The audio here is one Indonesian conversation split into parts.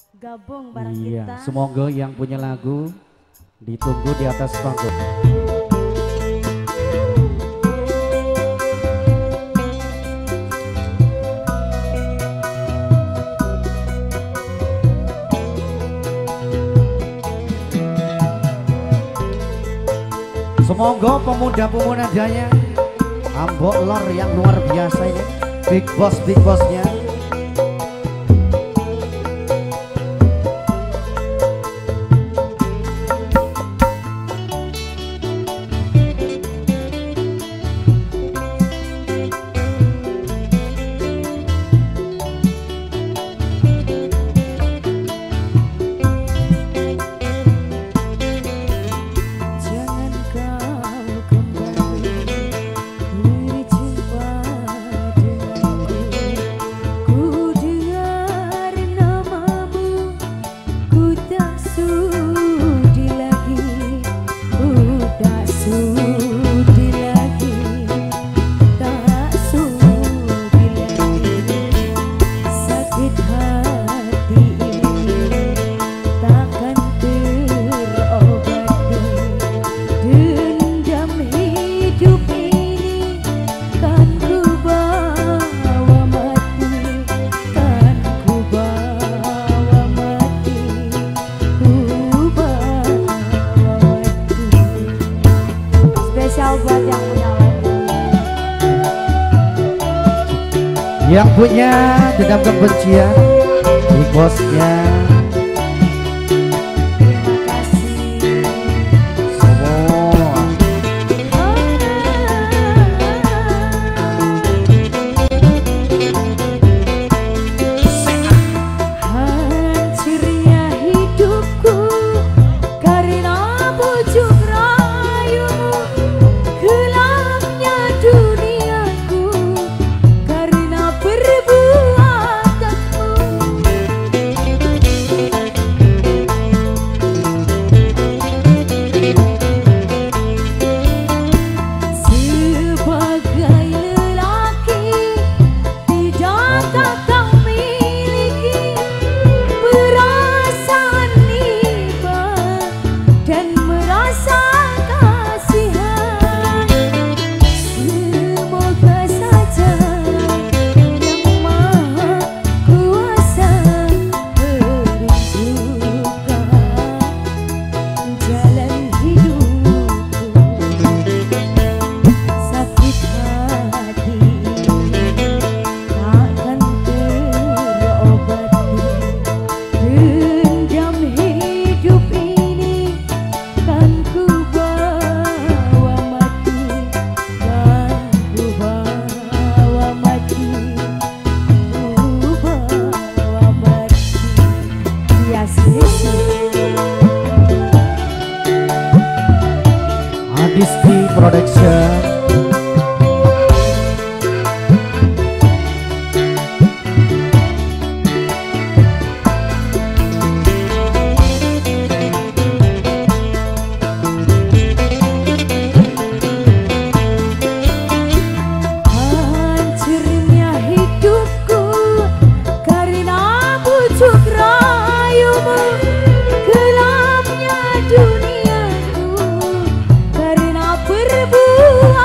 gabung bareng iya, kita. semoga yang punya lagu ditunggu di atas panggung. Semoga pemuda-pemuda Jaya Ambok Lor yang luar biasa ini, big bossnya. Yang punya dendam kebencian, big bossnya. Adisti Production. Berbuat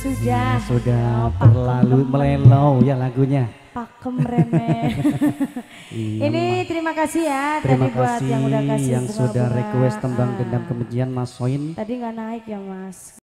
Sudah terlalu melelau ya lagunya. Pakem remeh. Iya, Ini terima kasih ya terima tadi buat kasih yang udah kasih yang sudah bunga-bunga. request tembang Dendam Kebencian Mas Soin. Tadi nggak naik ya Mas.